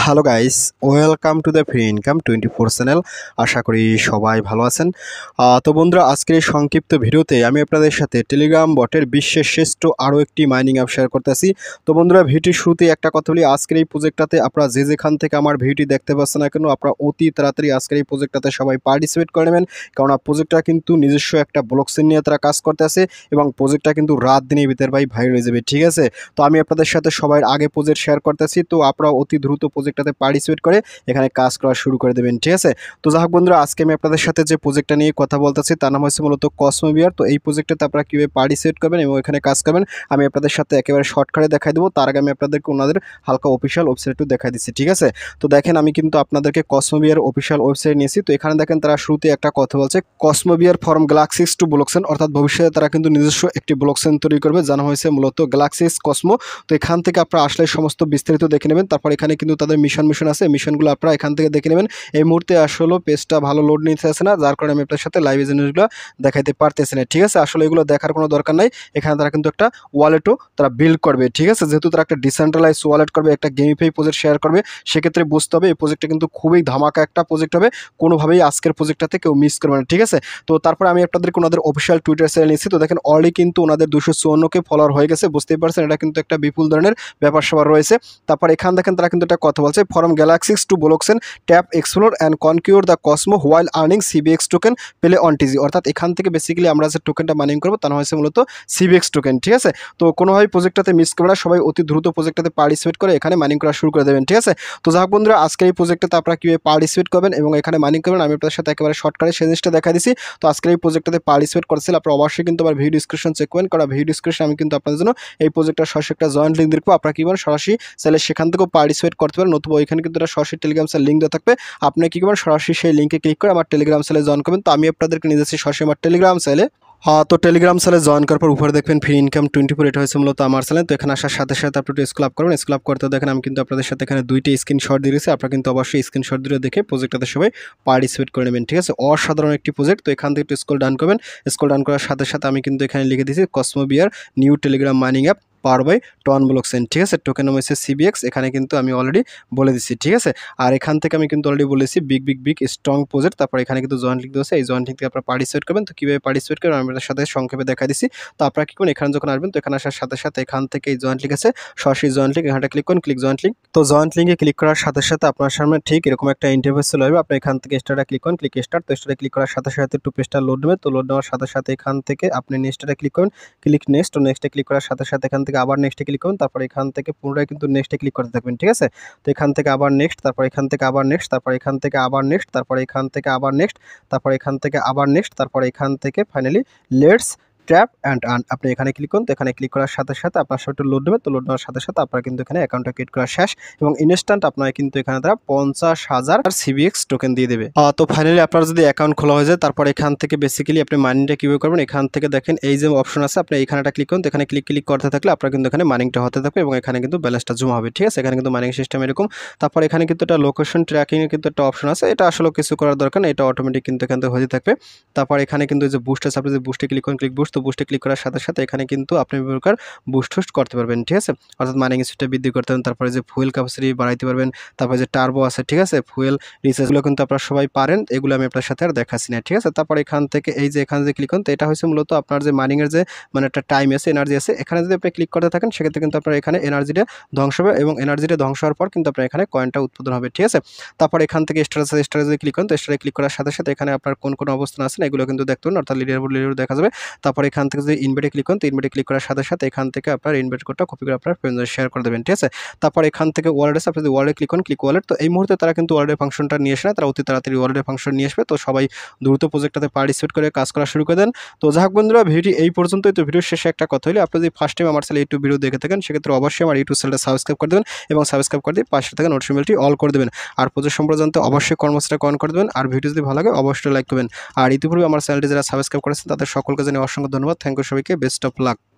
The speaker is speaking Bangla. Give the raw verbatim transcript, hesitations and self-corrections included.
Hello guys, welcome to the free income twenty four channel. আশা করি সবাই ভালো আছেন। আহ, তো বন্ধুরা, আজকের এই সংক্ষিপ্ত ভিডিওতে আমি আপনাদের সাথে টেলিগ্রাম বটের বিশ্বের শ্রেষ্ঠ আরও একটি মাইনিং অ্যাপ শেয়ার করতেছি। তো বন্ধুরা, ভিডিওর শুরুতে একটা কথা বলি, আজকের এই প্রজেক্টটাতে আপনারা যে যেখান থেকে আমার ভিডিওটি দেখতে পাচ্ছেন না কেন, আপনারা অতি তাড়াতাড়ি আজকের এই প্রজেক্টটাতে সবাই পার্টিসিপেট করে নেবেন। কারণ প্রজেক্টটা কিন্তু নিজস্ব একটা ব্লকচেন নিয়ে তারা কাজ করতেছে এবং প্রজেক্টটা কিন্তু রাত দিনের ভিতর ভাই ভাইরাল হয়ে যাবে। ঠিক আছে, তো আমি আপনাদের সাথে সবার আগে প্রজেক্ট শেয়ার করতেছি, তো আপনারা অতি দ্রুত প্রজেক্টটাতে পার্টিসিপেট করে এখানে কাজ করা শুরু করে দেবেন। ঠিক আছে, তো যাই হোক বন্ধুরা, আজকে আমি আপনাদের সাথে যে প্রজেক্টটা নিয়ে কথা বলতেছি তার নাম হচ্ছে মূলত কসমোবিয়ার। তো এই প্রজেক্টটাতে আপনারা কীভাবে পার্টিসিপেট করবেন এবং এখানে কাজ করবেন আমি আপনাদের সাথে একেবারে শর্টকাটে দেখাই দেবো। তার আগে আমি আপনাদেরকে ওনাদের হালকা অফিসিয়াল ওয়েবসাইট একটু দেখাই দিচ্ছি। ঠিক আছে, তো দেখেন আমি কিন্তু আপনাদেরকে কসমোবিয়ার অফিসিয়াল ওয়েবসাইট নিয়েছি। তো এখানে দেখেন তারা শুরুতে একটা কথা বলছে, CosmoBear from galaxies to blockchain, অর্থাৎ ভবিষ্যতে তারা কিন্তু নিজস্ব একটি ব্লকচেন তৈরি করবে, জানা হয়েছে মূলত গ্যালাক্সিস কসমো। তো এখান থেকে আপনারা আসলে সমস্ত বিস্তারিত দেখে নেবেন। তারপর এখানে কিন্তু তাদের মিশন মিশন আছে, মিশনগুলো আপনারা এখান থেকে দেখে নেবেন। এই মুহূর্তে আসলে পেজটা ভালো লোড নিতে আসে না, যার কারণে আমি আপনার সাথে লাইভ জিনিসগুলো দেখাইতে পারতেছি না। ঠিক আছে, আসলে এগুলো দেখার কোনো দরকার নাই। এখানে তারা কিন্তু একটা ওয়ালেটও তারা বিল্ড করবে। ঠিক আছে, যেহেতু তারা একটা ডিসেন্ট্রালাইজ ওয়ালেট করবে, একটা গেমিফাই প্রজেক্ট শেয়ার করবে, সেক্ষেত্রে বুঝতে হবে এই প্রজেক্টটা কিন্তু খুবই ধামাকা একটা প্রজেক্ট হবে, কোনোভাবেই আজকের প্রজেক্টটাতে কেউ মিস করবে না। ঠিক আছে, তো তারপরে আমি আপনাদেরকে ওনাদের অফিসিয়াল টুইটার চ্যানেল নিচ্ছি। তো দেখেন অলরেডি কিন্তু ওনাদের দুশো চুয়ান্নকে ফলোয়ার হয়ে গেছে, বুঝতেই পারছেন এটা কিন্তু একটা বিপুল ধরনের ব্যাপার স্যাপার রয়েছে। তারপর এখান দেখেন তারা কিন্তু একটা কথা বলছে, from galaxies to blockchain tap explore and conquer the cosmo while earning CBX token play on TG, অর্থাৎ এখান থেকে বেসিক্যালি আমরা যে টোকেনটা মাইনিং করবো তার হয়েছে মূলত সিবিএক্স টোকেন। ঠিক আছে, তো কোনোভাবে প্রজেক্টটাতে মিস করবে না, সবাই অতি দ্রুত প্রজেক্টটাতে পার্টিসিপেট করে এখানে মাইনিং করা শুরু করে দেবেন। ঠিক আছে, তো যাক বন্ধুরা, আজকের এই প্রজেক্টটাতে আপনারা কীভাবে পার্টিসিপেট করবেন এবং এখানে মাইনিং করবেন আমি আপনাদের সাথে একেবারে শর্টকাটে সেই জিনিসটা দেখা দিচ্ছি। তো আজকের এই প্রজেক্টটাতে পার্টিসিপেট করছিল আপনারা অবশ্যই কিন্তু আমার ভিডিও ডিসক্রিপশন চেক করবেন, কারণ ভিডিও ডিসক্রিপশন আমি কিন্তু আপনাদের জন্য এই প্রজেক্টটা সরাসরি একটা জয়েন্ট লিঙ্ক দেখবো, আপনারা কী করেন সরাসরি চাইলে সেখান থেকেও পার্টিসিপেট করতে পারেন, নতুবা ওইখানে কিন্তু একটা সরাসরি টেলিগ্রাম চ্যানেল লিঙ্ক দেওয়া থাকবে, আপনি কী করবেন সরাসরি সেই লিঙ্কে ক্লিক করে আমার টেলিগ্রাম চ্যানেলে জয়েন করবেন। তো আমি আপনাদেরকে নিয়ে যাচ্ছি সরাসরি আমার টেলিগ্রাম চ্যানেলে। হ্যাঁ, তো টেলিগ্রাম চ্যানেলে জয়েন করার পর উপরে দেখবেন ফ্রি ইনকাম টোয়েন্টি ফোর, এটা হয়েছে মূলত আমার চ্যানেল। তো এখানে আসার সাথে সাথে আপনি একটু স্ক্রল আপ করবেন, স্ক্রল আপ করতে দেখেন আমি কিন্তু আপনাদের সাথে এখানে দুইটি স্ক্রিনশট দিয়েছি, আপনারা কিন্তু অবশ্যই স্ক্রিনশট দিয়ে দেখে প্রজেক্টটাতে সবাই পার্টিসিপেট করে নেবেন। ঠিক আছে, অসাধারণ একটি প্রজেক্ট। তো এখান থেকে একটু স্ক্রল ডাউন করবেন, স্ক্রল ডাউন করার সাথে সাথে আমি কিন্তু এখানে লিখে দিয়েছি CosmoBear new Telegram mining app power by TON blockchain. ঠিক আছে, টোকেন নাম হচ্ছে সিবিএক্স, এখানে কিন্তু আমি অলরেডি বলে দিচ্ছি। ঠিক আছে, আর এখান থেকে আমি কিন্তু অলরেডি বলেছি big big big strong project. তারপর এখানে কিন্তু জয়েন্ট লিঙ্ক দেওয়া আছে, এই জয়েন্ট লিঙ্ক থেকে আপনারা পার্টিসিপেট করবেন। তো কীভাবে পার্টিসিপেট করবেন আমি আপনাদের সাথে সংক্ষেপে দেখা দিচ্ছি। তো আপনারা কী করুন, এখানে যখন আসবেন তো এখানে আসার সাথে সাথে এখান থেকে এই জয়েন্ট লিঙ্ক আছে, সরাসরি জয়েন্ট লিঙ্ক এখানটা ক্লিক করুন, ক্লিক জয়েন্ট লিঙ্ক। তো জয়েন্ট লিঙ্কে ক্লিক করার সাথে সাথে আপনার সামনে ঠিক এরকম একটা ইন্টারফেস চলে আসবে, আপনি এখান থেকে স্টার্টে ক্লিক করুন, ক্লিক স্টার্ট। তো স্টার্টে ক্লিক করার সাথে সাথে একটু পেজটা লোড নেবে। তো লোড নেওয়ার সাথে সাথে এখান থেকে আপনি নেক্সটে ক্লিক করুন, ক্লিক নেক্সট। তো নেক্সটে ক্লিক করার সাথে সাথে এখান থেকে আবার নেক্সটে ক্লিক করুন, তারপর এখান থেকে পুনরায় কিন্তু নেক্সটে ক্লিক করতে থাকবেন। ঠিক আছে, তো এখান থেকে আবার নেক্সট, তারপর এখান থেকে আবার নেক্সট, তারপর এখান থেকে আবার নেক্সট, তারপর এখান থেকে আবার নেক্সট, তারপর এখান থেকে আবার নেক্সট, তারপর এখান থেকে finally let's trap and earn, আপনি এখানে ক্লিক করুন। তো এখানে ক্লিক করার সাথে সাথে আপনার সাথে একটু লোড নেবে। তো লোড নেওয়ার সাথে সাথে আপনার কিন্তু এখানে অ্যাকাউন্টটা ক্রিয়েট করা শেষ এবং ইনস্ট্যান্ট আপনার কিন্তু এখানে তারা পঞ্চাশ হাজার সিবিএক্স টোকেন দিয়ে দেবে। তো ফাইনালি আপনার যদি অ্যাকাউন্ট খোলা হয়ে যায় তারপর এখান থেকে বেসিক্যালি আপনি মাইনিংটা কীভাবে করবেন, এখান থেকে দেখেন এই যে অপশন আছে, আপনি এইখানেটা ক্লিক করুন। তো এখানে ক্লিক ক্লিক করতে থাকলে আপনার কিন্তু এখানে মাইনিংটা হতে থাকবে এবং এখানে কিন্তু ব্যালেন্সটা জমা হবে। ঠিক আছে, এখানে কিন্তু মাইনিং সিস্টেম এরকম। তারপর এখানে কিন্তু একটা লোকেশন ট্র্যাকিংয়ের কিন্তু একটা অপশন আছে, এটা আসলে কিছু করার দরকার না, এটা অটোমেটিক কিন্তু এখান থেকে হয়ে থাকবে। তারপর এখানে কিন্তু যে বুস্ট আছে, আপনি যে বুস্টে ক্লিক করুন, ক্লিক বুস্ট। তো বুস্টে ক্লিক করার সাথে সাথে এখানে কিন্তু আপনি প্রকার বুস্ট টুস্ট করতে পারবেন। ঠিক আছে, অর্থাৎ মাইনিং স্পিডটা বৃদ্ধি করতে পারবেন, তারপরে যে ফুয়েল ক্যাপাসিটি বাড়াইতে পারবেন, তারপরে যে টার্বো আছে, ঠিক আছে, ফুয়েল রিচার্জগুলো কিন্তু আপনারা সবাই পারেন, এগুলো আমি আপনার সাথে আর দেখাচ্ছি না। ঠিক আছে, তারপর এখান থেকে এই যে এখানে যে ক্লিক করুন, তো এটা হচ্ছে মূলত আপনার যে মাইনিংয়ের যে মানে একটা টাইম আছে, এনার্জি আছে, এখানে যদি আপনি ক্লিক করতে থাকেন সেক্ষেত্রে কিন্তু আপনার এখানে এনার্জিটা ধ্বংস হবে এবং এনার্জিটা ধ্বংস হওয়ার পর কিন্তু আপনার এখানে কয়েনটা উৎপাদন হবে। ঠিক আছে, তারপর এখান থেকে স্টারেজ স্টারেজে ক্লিক করুন। তো স্টারে ক্লিক করার সাথে সাথে এখানে আপনার কোন কোন অবস্থান আছে এগুলো কিন্তু দেখতে পারেন, অর্থাৎ লিডার বোর্ড লিডার দেখা যাবে। তারপর এখান থেকে যদি ইনভাইটে ক্লিক করুন, তো ইনভাইটে ক্লিক করার সাথে সাথে এখান থেকে আপনার ইনভাইট কোডটা কপি করে আপনার ফ্রেন্ডদের শেয়ার করে দেবেন। ঠিক আছে, তারপর এখান থেকে ওয়ালেট আছে, আপনি যদি ওয়ালেটে ক্লিক করুন, ক্লিক ওয়ালেট। তো এই মুহূর্তে তারা কিন্তু ওয়ালেটের ফাংশনটা নিয়ে আসে না, তারা অতি তাড়াতাড়ি ওয়ালেটের ফাংশন নিয়ে আসবে। তো সবাই দ্রুত প্রজেক্টটাতে পার্টিসিপেট করে কাজ করা শুরু করে দেন। তো যাই হোক বন্ধুরা, ভিডিওটি এই পর্যন্তই। তো ভিডিওর শেষে একটা কথা হলে, আপনি যদি ফার্স্ট টাইম আমার চ্যানেলে ইউটিউব ভিডিও দেখে থাকেন সেক্ষেত্রে অবশ্যই আমার ইউটিউব চ্যানেলটা সাবস্ক্রাইব করে দেবেন এবং সাবস্ক্রাইব করে দিয়ে পাশে থাকা নোটিফিকেশনটি অল করে দেবেন। আর প্রজেক্ট সম্পর্কে জানতে অবশ্যই কর্মসূচিটা অন করে দেবেন। আর ভিডিও যদি ভালো লাগে অবশ্যই লাইক করবেন। আর ইতিপূর্বে আমার চ্যানেলটি যারা সাবস্ক্রাইব করেছেন তাদের সকলকে জানিয়ে অসংখ্য ধন্যবাদ। থ্যাংক ইউ সবাইকে, বেস্ট অফ লাক।